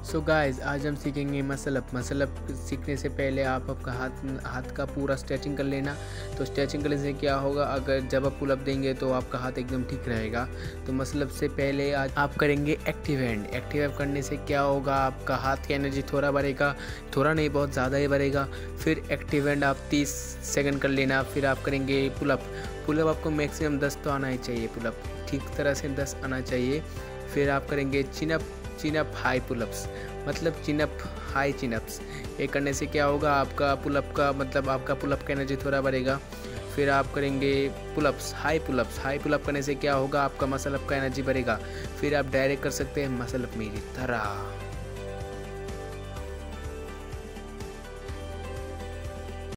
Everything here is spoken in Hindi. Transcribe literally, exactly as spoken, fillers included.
सो गाइस, आज हम सीखेंगे मसल अप। मसल अप सीखने से पहले आप आपका हाथ हाथ का पूरा स्ट्रेचिंग कर लेना। तो स्ट्रेचिंग करने से क्या होगा, अगर जब आप पुल अप देंगे तो आपका हाथ एकदम ठीक रहेगा। तो मसल अप से पहले आज आप करेंगे एक्टिव हैंड। एक्टिव हैंड करने से क्या होगा, आपका हाथ की एनर्जी थोड़ा बढ़ेगा, थोड़ा नहीं बहुत ज़्यादा ही बढ़ेगा। फिर एक्टिव हैंड आप तीस सेकंड कर लेना। फिर आप करेंगे पुल अप। पुल अप आपको मैक्सिमम दस तो आना ही चाहिए, पुल अप ठीक तरह से दस आना चाहिए। फिर आप करेंगे chin up chin up high pull ups, मतलब chin up high chin ups. ये करने से क्या होगा, आपका पुलअप का मतलब आपका पुलअप का एनर्जी थोड़ा बढ़ेगा। फिर आप करेंगे pull ups high pull ups. High pull up करने से क्या होगा, आपका मसल अप का एनर्जी बढ़ेगा। फिर आप डायरेक्ट कर सकते हैं मसल अप मेरी तरह।